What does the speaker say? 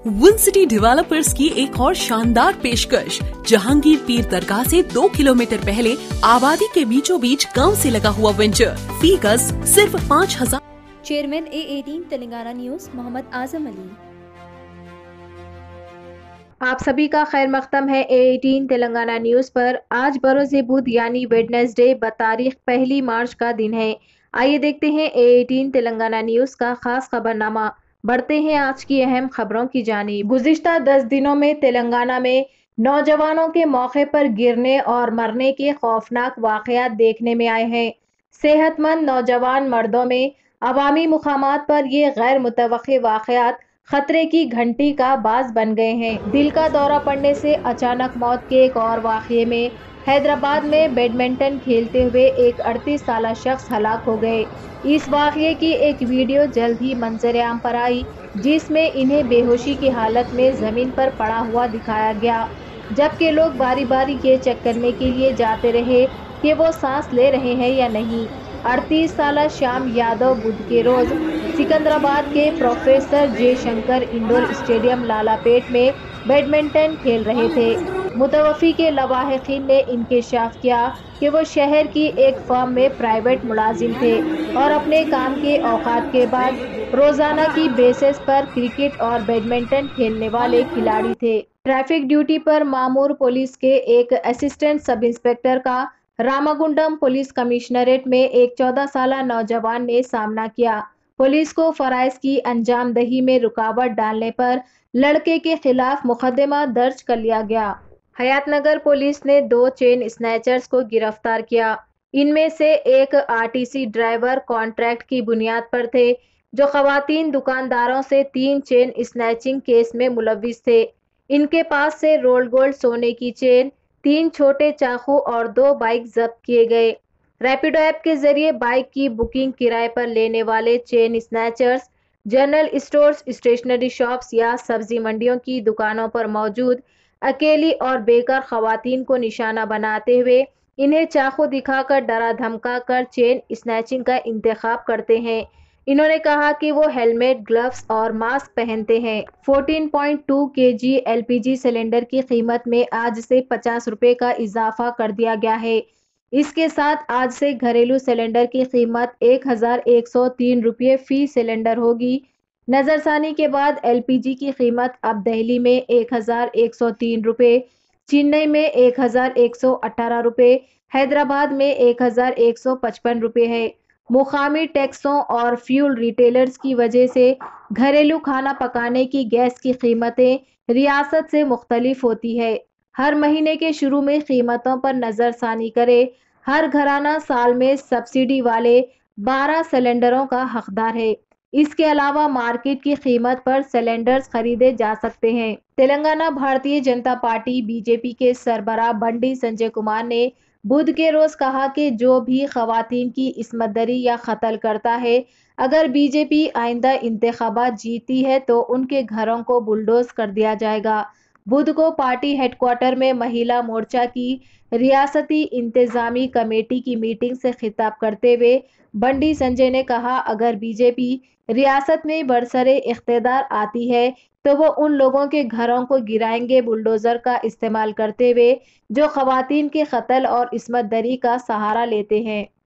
Win city developers की एक और शानदार पेशकश। जहांगीर पीर दरगाह से 2 किलोमीटर पहले आबादी के बीचों बीच गांव से लगा हुआ वेंचर। फी गज सिर्फ 5,000। Chairman A18 Telangana news Mohammad Azam Ali. आप सभी का खैर मख्तम है A18 तेलंगाना न्यूज पर। आज बरोज़ बुध यानी वेडनेसडे बतारीख 1 मार्च का दिन है। आइए देखते हैं A18 तेलंगाना न्यूज का खास खबरनामा। बढ़ते हैं आज की अहम खबरों की जानिब। गुज़िश्ता 10 दिनों में तेलंगाना में नौजवानों के मौके पर गिरने और मरने के खौफनाक वाक़यात देखने में आए हैं। सेहतमंद नौजवान मर्दों में अवामी मुकामात पर ये गैर मुतवक्की वाक़यात खतरे की घंटी का बाज बन गए हैं। दिल का दौरा पड़ने से अचानक मौत के एक और वाक़ये में हैदराबाद में बैडमिंटन खेलते हुए एक 38 साला शख्स हलाक हो गए। इस वाक़ये की एक वीडियो जल्द ही मंजर आम पर आई, जिसमें इन्हें बेहोशी की हालत में ज़मीन पर पड़ा हुआ दिखाया गया, जबकि लोग बारी बारी ये चेक करने के लिए जाते रहे कि वो सांस ले रहे हैं या नहीं। 38 साला श्याम यादव बुध के रोज सिकंदराबाद के professor Jayashankar indoor stadium Lalapet में बैडमिंटन खेल रहे थे। मुतवफ़ी के लवाहिकीन ने इंकशाफ किया कि वो शहर की एक फर्म में प्राइवेट मुलाजिम थे और अपने काम के औकात के बाद रोजाना की बेसिस पर क्रिकेट और बैडमिंटन खेलने वाले खिलाड़ी थे। ट्रैफिक ड्यूटी पर मामूर पुलिस के एक असिस्टेंट सब इंस्पेक्टर का रामागुंडम पुलिस कमिश्नरेट में एक 14 साला नौजवान ने सामना किया। पुलिस को फराइज की अंजाम दही में रुकावट डालने पर लड़के के खिलाफ मुकदमा दर्ज कर लिया गया। हयातनगर पुलिस ने 2 चेन स्नैचर्स को गिरफ्तार किया। इनमें से एक आरटीसी ड्राइवर कॉन्ट्रैक्ट की बुनियाद पर थे, जो खवातीन दुकानदारों से 3 चेन स्नैचिंग केस में मुलविस थे। इनके पास से रोल्ड गोल्ड सोने की चेन, 3 छोटे चाकू और 2 बाइक जब्त किए गए। रैपिडो ऐप के जरिए बाइक की बुकिंग किराए पर लेने वाले chain snatchers general stores, stationery shops या सब्जी मंडियों की दुकानों पर मौजूद अकेली और बेकार खवातीन को निशाना बनाते हुए इन्हें चाकू दिखाकर डरा धमका कर चेन स्नैचिंग का इंतखाब करते हैं। इन्होंने कहा कि वो हेलमेट, ग्लव्स और मास्क पहनते हैं। 14.2 kg LPG सिलेंडर की कीमत में आज से 50 रुपए का इजाफा कर दिया गया है। इसके साथ आज से घरेलू सिलेंडर की कीमत 1,103 रुपये फी सिलेंडर होगी। नजरसानी के बाद LPG की कीमत अब दिल्ली में 1,103 रुपये, चेन्नई में 1,118 रुपये, हैदराबाद में 1,155 रुपये है। मुकामी टैक्सों और फ्यूल रिटेलर्स की वजह से घरेलू खाना पकाने की गैस की कीमतें रियासत से मुख्तलिफ होती है। हर महीने के शुरू में कीमतों पर नजरसानी करे। हर घराना साल में सब्सिडी वाले 12 सिलेंडरों का हकदार है। इसके अलावा मार्केट की कीमत पर सिलेंडर्स खरीदे जा सकते हैं। तेलंगाना भारतीय जनता पार्टी BJP के सरबराह बंडी संजय कुमार ने बुध के रोज कहा कि जो भी खवातीन की इस्मतदरी या कत्ल करता है, अगर BJP आइंदा इंतखाबात जीती है तो उनके घरों को बुलडोज कर दिया जाएगा। बुध को पार्टी हेडक्वार्टर में महिला मोर्चा की रियासती इंतजामी कमेटी की मीटिंग से खिताब करते हुए बंडी संजय ने कहा, अगर BJP रियासत में बरसरे इख्तिदार आती है तो वो उन लोगों के घरों को गिराएंगे बुलडोजर का इस्तेमाल करते हुए जो खवातीन के कत्ल और इस्मत दरी का सहारा लेते हैं।